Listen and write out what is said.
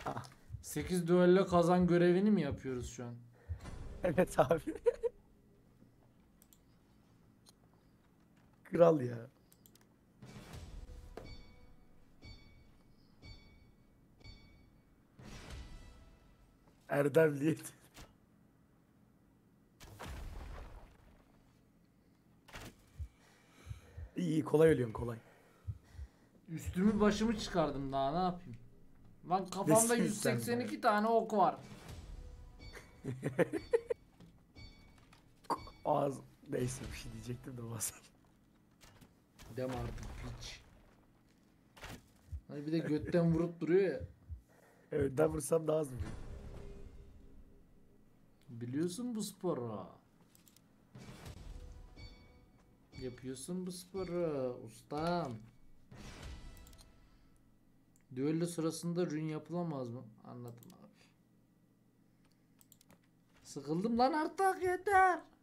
Ah, 8 düello kazan görevini mi yapıyoruz şu an? evet abi. Kral ya. Erdemliyet. İyi iyi, kolay ölüyorsun kolay. Üstümü başımı çıkardım, daha ne yapayım? Lan kafamda Nesin sen be? 182 tane ok var. Ağız. Neyse bir şey diyecektim de bas. Deme artık piç. Hani bir de götten vurup duruyor ya. Önden vursam daha az vuruyor. Biliyorsun bu sporu. Yapıyorsun bu sporu ustam. Düello sırasında rün yapılamaz mı? Anladım abi. Sıkıldım lan artık, yeter.